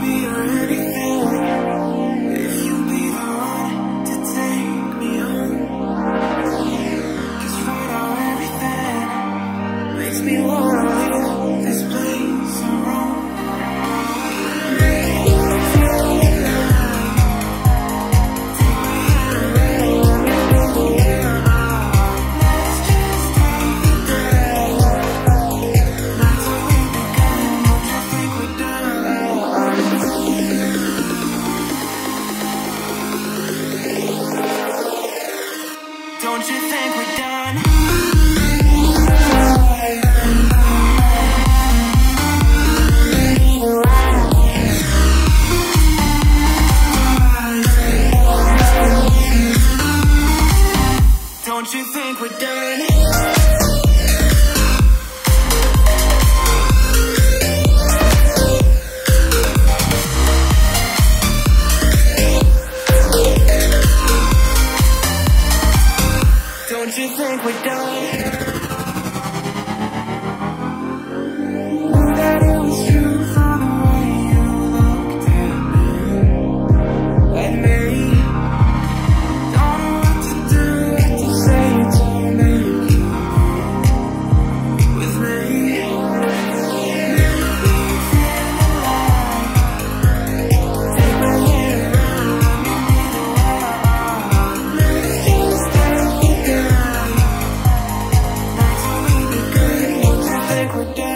be your anything if you be the one to take me home. 'Cause right now everything makes me wanna leave this place alone. Don't you think we're done? Don't you think we're done? Don't you think we're done? That it was true from the way you looked at me. Don't know what to do, what to say to make you with me. Make me feel alive. Take my hand around, let me be the one. Let's just take it down. Nights when we be good, don't you think we're down?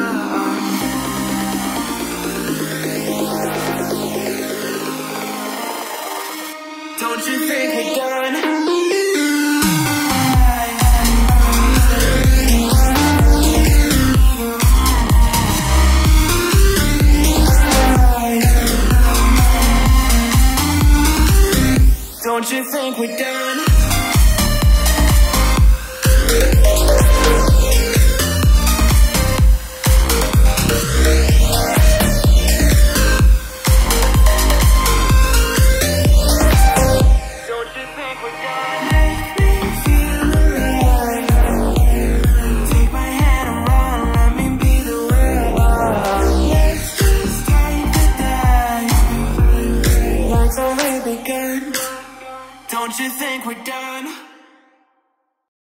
Don't you think we're done? Don't you think we're done?